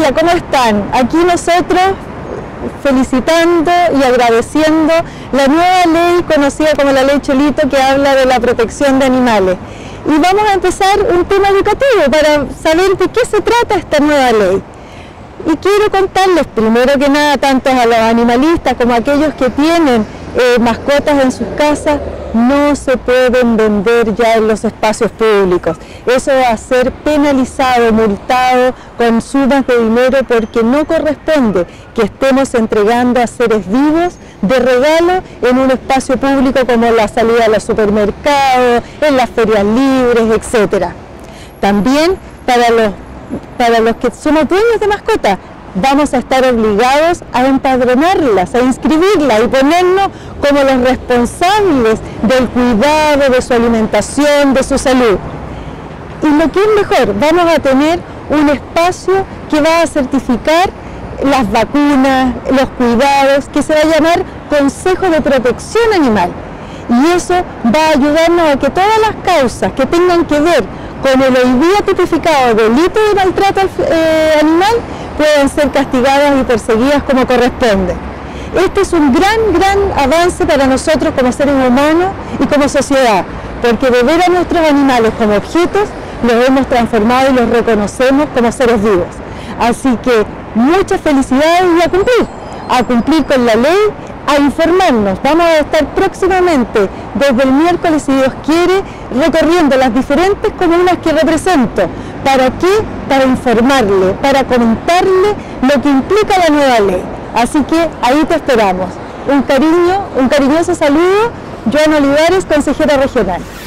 familia, ¿cómo están? Aquí nosotros felicitando y agradeciendo la nueva ley conocida como la Ley Cholito, que habla de la protección de animales. Y vamos a empezar un tema educativo para saber de qué se trata esta nueva ley. Y quiero contarles primero que nada, tanto a los animalistas como a aquellos que tienen mascotas en sus casas, no se pueden vender ya en los espacios públicos. Eso va a ser penalizado, multado con sumas de dinero, porque no corresponde que estemos entregando a seres vivos de regalo en un espacio público como la salida a los supermercados, en las ferias libres, etc. También para los que somos dueños de mascotas, vamos a estar obligados a empadronarlas, a inscribirlas y ponernos como los responsables del cuidado, de su alimentación, de su salud. Y lo que es mejor, vamos a tener un espacio que va a certificar las vacunas, los cuidados, que se va a llamar Consejo de Protección Animal. Y eso va a ayudarnos a que todas las causas que tengan que ver con el hoy día tipificado delito de maltrato animal puedan ser castigadas y perseguidas como corresponde. Este es un gran avance para nosotros como seres humanos y como sociedad, porque de ver a nuestros animales como objetos, los hemos transformado y los reconocemos como seres vivos. Así que muchas felicidades y a cumplir con la ley, a informarnos. Vamos a estar próximamente, desde el miércoles, si Dios quiere, recorriendo las diferentes comunas que represento. ¿Para qué? Para informarle, para comentarle lo que implica la nueva ley. Así que ahí te esperamos. Un cariñoso saludo, Joana Olivares, consejera regional.